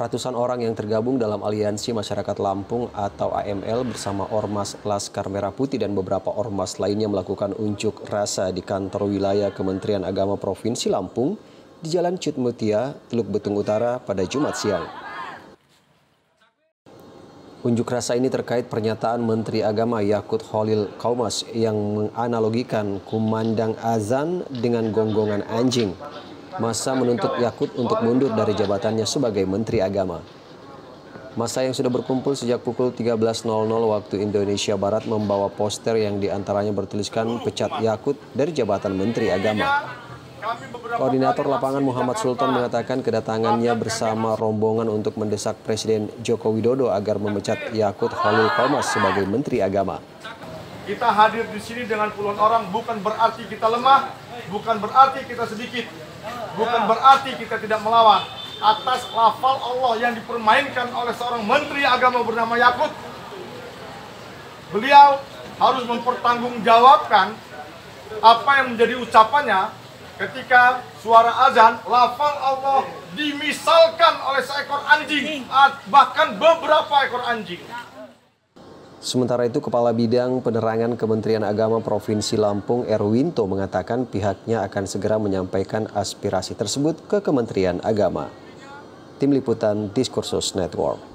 Ratusan orang yang tergabung dalam Aliansi Masyarakat Lampung atau AML bersama Ormas Laskar Merah Putih dan beberapa ormas lainnya melakukan unjuk rasa di kantor wilayah Kementerian Agama Provinsi Lampung di Jalan Cut Mutia, Teluk Betung Utara pada Jumat siang. Unjuk rasa ini terkait pernyataan Menteri Agama Yakut Khalil Qaumas yang menganalogikan kumandang azan dengan gonggongan anjing. Massa menuntut Yakut untuk mundur dari jabatannya sebagai Menteri Agama. Massa yang sudah berkumpul sejak pukul 13.00 waktu Indonesia Barat membawa poster yang diantaranya bertuliskan pecat Yakut dari jabatan Menteri Agama. Koordinator lapangan Muhammad Sultan mengatakan kedatangannya bersama rombongan untuk mendesak Presiden Joko Widodo agar memecat Yakut Khalil Qaumas sebagai Menteri Agama. Kita hadir di sini dengan puluhan orang bukan berarti kita lemah, bukan berarti kita sedikit, bukan berarti kita tidak melawan. Atas lafal Allah yang dipermainkan oleh seorang Menteri Agama bernama Yakut, beliau harus mempertanggungjawabkan apa yang menjadi ucapannya ketika suara azan, lafal Allah dimisalkan oleh seekor anjing, bahkan beberapa ekor anjing. Sementara itu, Kepala Bidang Penerangan Kementerian Agama Provinsi Lampung, Erwinto, mengatakan pihaknya akan segera menyampaikan aspirasi tersebut ke Kementerian Agama. Tim Liputan Diskursus Network.